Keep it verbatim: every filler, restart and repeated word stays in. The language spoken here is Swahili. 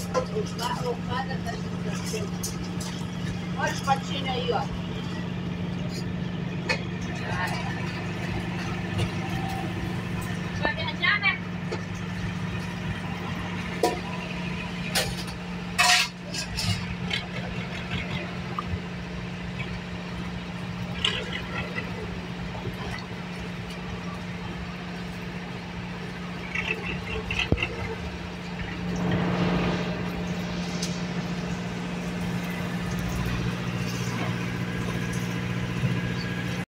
Roubada da gestação. Olha os patinhos aí, ó.